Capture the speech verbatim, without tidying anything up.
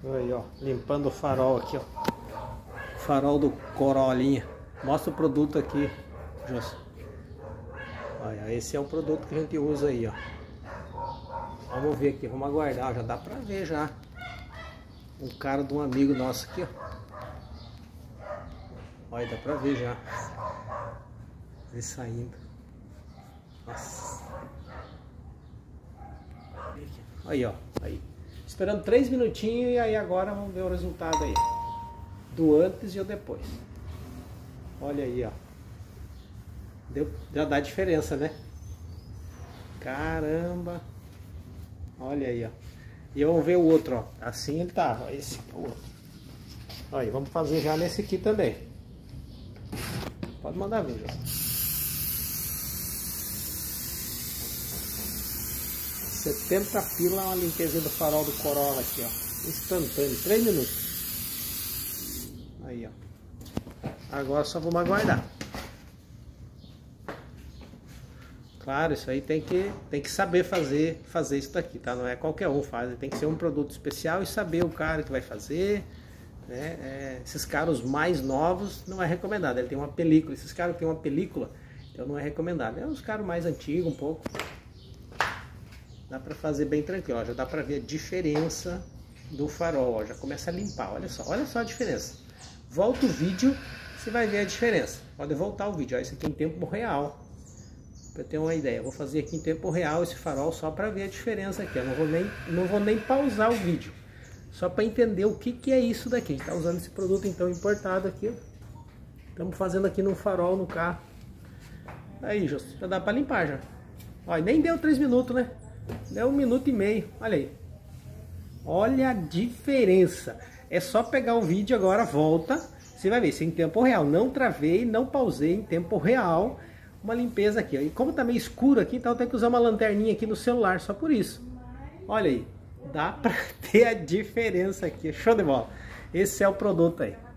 Aí, ó, limpando o farol aqui, ó. Farol do Corolinha. Mostra o produto aqui, José. Olha, esse é o produto que a gente usa aí, ó. Vamos ver aqui, vamos aguardar, já dá pra ver já. Um cara de um amigo nosso aqui, ó. Olha, dá pra ver já. Ele saindo. Nossa. Aí, ó, aí. Esperando três minutinhos e aí agora vamos ver o resultado aí. Do antes e o depois. Olha aí, ó. Deu, já dá diferença, né? Caramba. Olha aí, ó. E vamos ver o outro, ó. Assim ele tá, ó. Esse é o outro. Aí, vamos fazer já nesse aqui também. Pode mandar ver, já. setenta pila uma limpeza do farol do Corolla aqui, ó. Instantâneo, três minutos. Aí, ó. Agora só vamos aguardar. Claro, isso aí tem que, tem que saber fazer, fazer isso daqui, tá? Não é qualquer um faz, tem que ser um produto especial e saber o cara que vai fazer, né? É, esses caras mais novos não é recomendado, ele tem uma película, esses caras que tem uma película, então não é recomendado. É os caras mais antigos um pouco. Dá pra fazer bem tranquilo, ó, já dá pra ver a diferença do farol, ó, já começa a limpar, olha só, olha só a diferença. Volta o vídeo, você vai ver a diferença. Pode voltar o vídeo, ó, isso aqui em tempo real. Pra ter uma ideia, eu vou fazer aqui em tempo real esse farol só pra ver a diferença aqui. Eu não vou nem, não vou nem pausar o vídeo, só pra entender o que que é isso daqui. A gente tá usando esse produto então importado aqui, ó. Estamos fazendo aqui no farol, no carro. Aí, já dá pra limpar já. Ó, nem deu três minutos, né? Deu um minuto e meio, olha aí. Olha a diferença. É só pegar o vídeo agora, volta. Você vai ver, isso é em tempo real. Não travei, não pausei, em tempo real. Uma limpeza aqui, ó. E como tá meio escuro aqui, então eu tenho que usar uma lanterninha aqui no celular, só por isso. Olha aí, dá pra ter a diferença aqui. Show de bola. Esse é o produto aí.